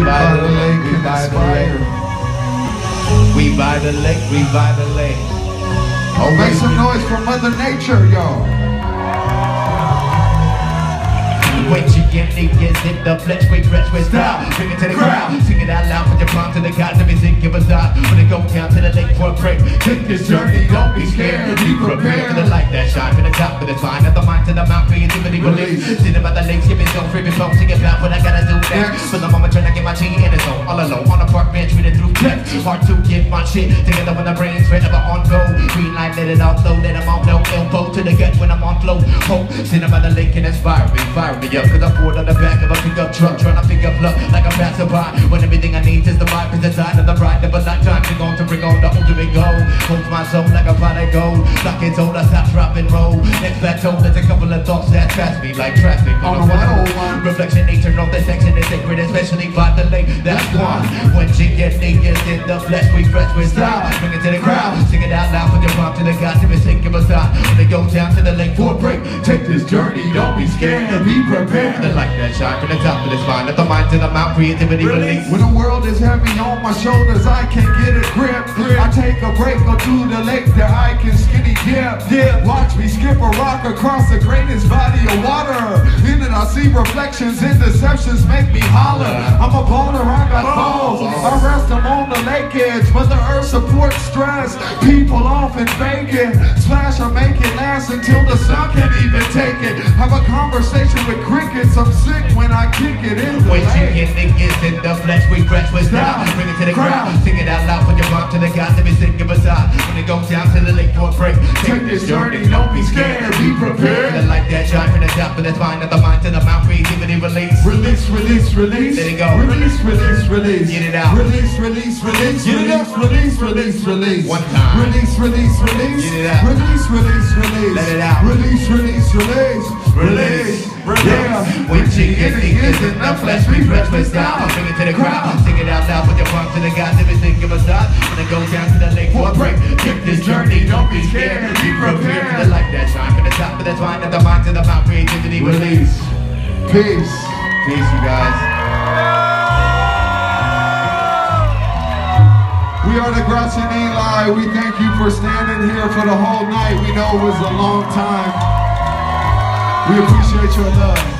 by the lake, we by the lake. We by the lake, we by the lake. Oh, make some noise for Mother Nature, y'all. When she get niggas in the flesh, we fresh with style. Bring it to the crowd, sing it out loud, put your palm to the gods, let me sing, give a stop. When it go down to the lake for a break, take this journey, don't be scared, be prepared. For the light that shine from the top of the vine, at the mind to the mouth, creativity release. Sitting about the lake, skipping zone, free before, sing it loud, what I gotta do next. For the moment, trying to get my G in the zone, all alone, on a park bench, reading through text. Hard to get my shit together when the brain's forever on go. Green light, let it all flow, let them all know. Elbow to the gut when I'm on flow. Hope, sitting by the lake and inspire me, fire me up. Cause I'm poured on the back of a pickup truck, trying to pick up luck like a passerby. When everything I need is the vibe, is the side of the ride. Never like time to go to bring on the ultimate goal. Holds my soul like a pot of gold. Lock it told, I stop, drop and roll. Next plateau, there's a couple of thoughts that pass me like traffic on a 101. Reflection, nature, no, the section is sacred, especially by the lake. That's one. When she gets niggas in the flesh, we fresh with style. Bring it to the crowd, sing it out loud, put your palm to the gods, if it's sick, give a stop. When they go down to the lake for a break, take this journey, don't be scared, be prepared. The light that shine from the top of the spine, at the mind to the mouth, creativity release. When the world is heavy on my shoulders, I can't get a grip. I take a break, go to the lake that I can skinny dip. Watch me skip a rock across the greatest body of water. In it I see reflections and deceptions make me holler. I'm a baller, I got balls. I rest them on the lake edge. Mother Earth supports stress. People often fake it. Splash or make it last until the sun can't even take it. Have a conversation with crickets. I'm sick when I kick it in the when lake. When you get niggas in the flesh, we fresh with style. Bring it to the crowd, sing it out loud, put your palm to the gods, let me sing, give a sigh. When it goes down to the lake for a break, take this journey, don't be scared, be prepared. The light that shine from the top of the spine, at the mind to the mouth, creativity release. Release, release, release. Let it go. Release, release, release. Get it out. Release, release, release. Get it out. Release, release, release. One time. Release, release, release. Get it out. Release, release, release. Let it out. Release, release, release. Release. Yeah. When she gets niggas in the flesh, we fresh with style. Bring it to the crowd, sing it out loud, put your palm to the gods, if it's sick, give a stop. When it goes down to the lake for a break, take this journey, don't be scared, be prepared. For the light that shine from the top of the spine, at the mind to the mouth, creativity release. Peace. Peace, you guys. We are the Grouch and Eli. We thank you for standing here for the whole night. We know it was a long time. We appreciate your love.